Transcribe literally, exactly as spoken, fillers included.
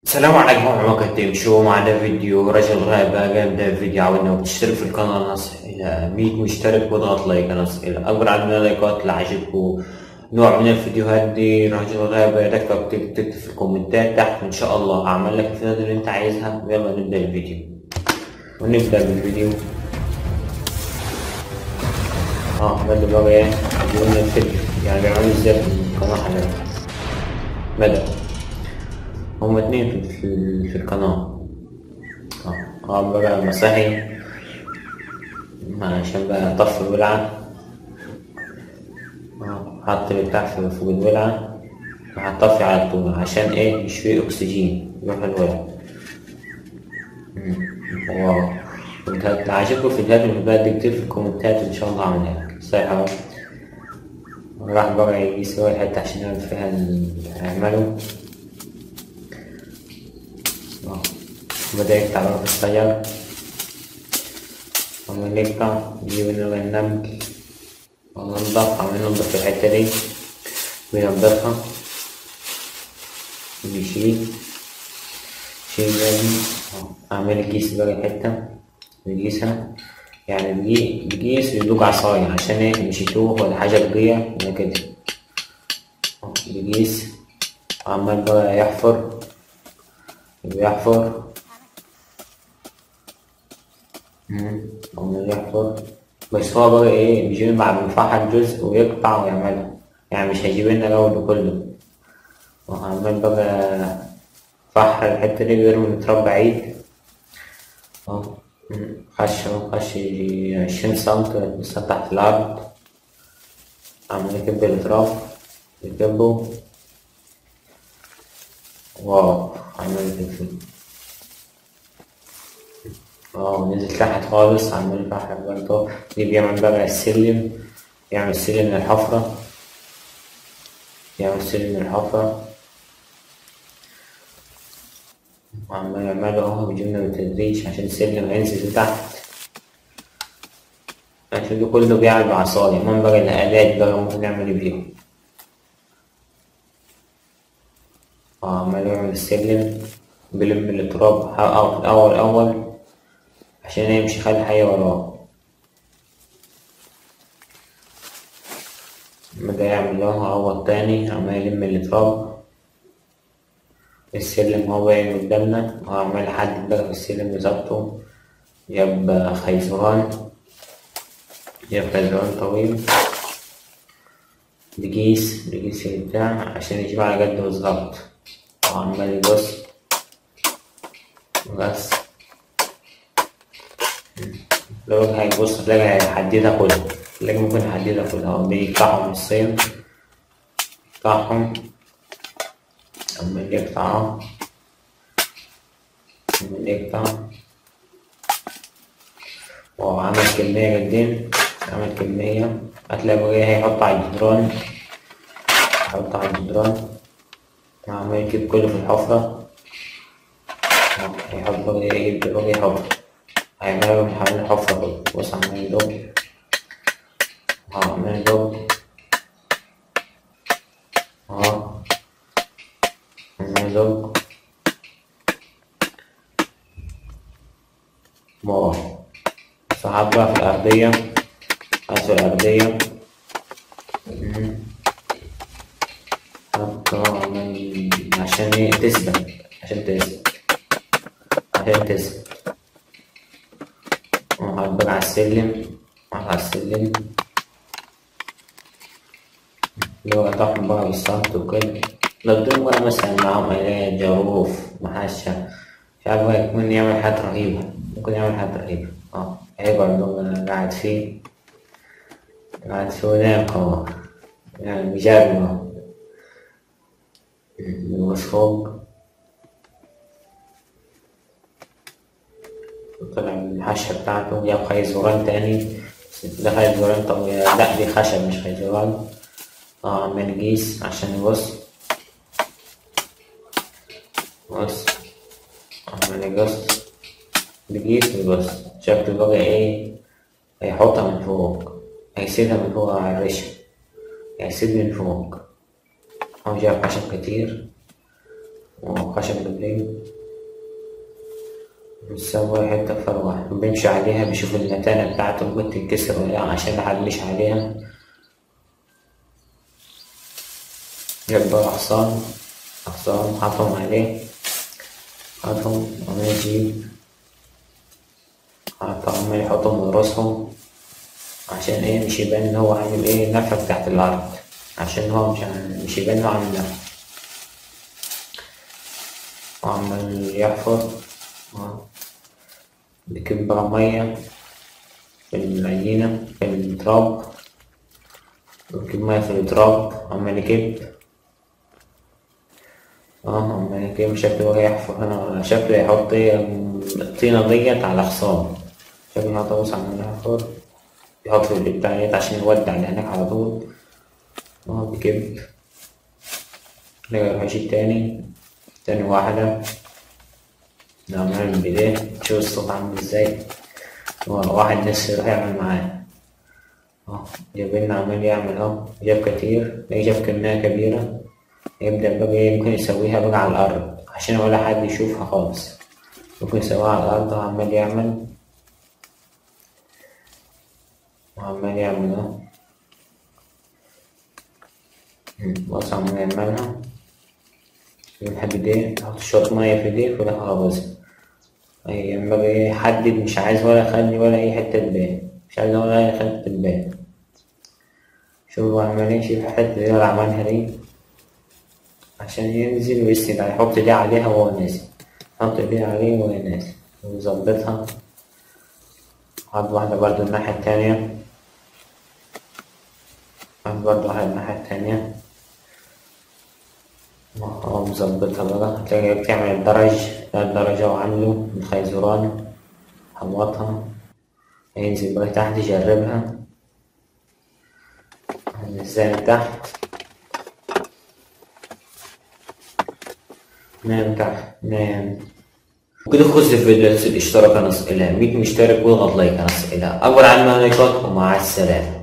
السلام عليكم ورحمة الله شو معنا فيديو رجل غابة قام ده فيديو عاودنا وتشترك في القناة نص إلى مية مشترك واضغط لايك نص إلى أكبر عدد من اللايكات اللي عجبكم نوع من الفيديوهات دي رجل غابة ركب تكتب في الكومنتات تحت إن شاء الله هعمل لك الفيديوهات اللي أنت عايزها ويلا نبدأ الفيديو ونبدأ بالفيديو. اه بدأ بقى ايه عجبونا الفيديو يعني بيعملوا ازاي في القناة حاليا. بدأ هما اتنين في, في, في القناة. اه اه بقى مساحي عشان بقى طفي الولعة. اه حط بتاع في فوق الولعة وهطفي على طول عشان ايه مش فيه اكسجين يروح الولع. واو كنت عاجبكم فيديوهات من بعد كتير في الكومنتات ان شاء الله اعملها لك صحيح. راح بقى يسوي الحتة عشان يعمل فيها يعمله. بدأ يقطع بقى في الشجر ومن يقطع يجيب لنا النمل وننضف عم ننضف الحتة دي وينضفها ويشيل شيل لازم أعمل الكيس بقى الحتة ويقيسها يعني بيجي بيقيس ويدوق عصاية عشان ايه مش يتوه ولا حاجة تضيع ولا كده. بيقيس عمال بقى يحفر ويحفر عمال يحفر بس هو بقى ايه بيجيب بعد ما يفحط جزء ويقطع ويعملها يعني مش هيجيب لنا الأول كله. وعمال بقى فحر الحتة دي ويرمي التراب بعيد اه خش اهو خش يجي عشرين سنتي لسه تحت الأرض. عمال يكب التراب يكبه واو عمال يكب اه نزل تحت خالص عمال يفحر برضه. دي بيعمل بقى السلم يعمل سلم من الحفرة يعمل سلم من الحفرة وعمال يعمله اهو بيجيبنا بالتدريج عشان السلم هينزل لتحت عشان ده كله بيعمل بعصاية. المهم بقى الآلات بقى ممكن نعمل بيها. اه عمال يعمل السلم بيلم التراب في الأول أول عشان يمشي يخلي حاجة وراه. بدأ يعمل له هو التاني عمال يلم التراب. السلم هو باين قدامنا وعمال يحدد بقى في السلم بظبطه. جاب خيزران جاب خيزران طويل بقيس بقيس البتاع عشان يجيب على قده بالظبط وعمال يبص بس لو هيبص تلاقي هيحددها كلها تلاقي ممكن يحددها كلها هو بيقطعهم نصين يقطعهم عمال يقطعهم عمال يقطع وعمل كمية جدين عمل كمية هتلاقي بقى هيحط على الجدران يحط على الجدران وعمال يجيب كله في الحفرة هيحط بقى يجيب بقى حفرة هيعملوا من حوالين الحفرة كله. بص عمال يدق اه عمال يدق اه عمال يدق واو سحب بقى في الأرضية أسفل الأرضية عشان ايه تثبت عشان تثبت عشان تثبت وهحط بقى على السلم على السلم اللي هو قطعهم بقى بالسنتي وكده. لو دول بقى مثلا معاهم آلات جاروف محشة مش عارف بقى يكون يعمل حاجات رهيبة ممكن يعمل حاجات رهيبة اه هيبقى اللي قاعد فيه قاعد فيه ونايم هو يعني بيجرب المسحوق طلع من الحشة بتاعته جاب خيزران تاني ده خيزران طب لأ دي خشب مش خيزران اه عمال يقيس عشان يبص بص عمال يقص بيقيس ويبص شكله بقى ايه هيحطها من فوق هيسيبها من فوق على الرشة هيسيب من فوق هو جاب خشب كتير وخشب بالليل، بنسوي حتة فروة بنمشي عليها بشوف المتانة بتاعته ممكن تتكسر ولا لأ عشان محدش عليها. جاب بقى أغصان أغصان حطهم عليه، حطهم وعمال يجيب حط عمال يحطهم وراسهم عشان ايه مش يبان ان هو عامل ايه نفق تحت الأرض، عشان هو مش مش يبان انه عامل نفق. وعمال يحفر بيكب بقى مية في العجينة في التراب، بيكب مية في التراب عمال يكب اه عمال يكب شكله هو يحفر هنا، شكله يحط الطينة ديت على خصام، شكله يحط بص عمال يحفر يحط في البتاع ديت عشان يودع لهناك على طول. اه بيكب رجع يروح يشيل تاني تاني واحدة ده عمال من بإيديه، شوف الصوت عامل ازاي، واحد لسه يروح يعمل معاه اه جايبين عمال يعمل اهو جاب كتير جاب كمية كبيرة، يبدأ بقى يمكن يسويها بقى على الأرض عشان ولا حد يشوفها خالص، ممكن يسويها على الأرض وعمال يعمل وعمال يعمل اهو بص عمال يعملها يحب ايديه يحط شوية مية في ايديه ويروح غابزها. لما بقى يحدد مش عايز ولا يخلي ولا أي حتة تبان، مش عايز ولا أي حتة تبان. شوف هو عمال يمشي في الحتة دي اللي عملها دي عشان ينزل ويسند يحط ايديه عليها وهو نازل، يحط ايديه عليه وهو نازل ويظبطها. حط واحدة برضه الناحية التانية، حط برضه واحدة الناحية التانية وهو مظبطها بقى. هتلاقي بتعمل الدرج الدرجة وعامله الخيزران حوطها، هينزل بقى تحت يجربها ازاي من تحت نام تحت نام. وكده خلص الفيديو، لا تنسى الاشتراك قناة إلى مية مشترك واضغط لايك قناة إلى أكبر عدد من اللايكات، ومع السلامة.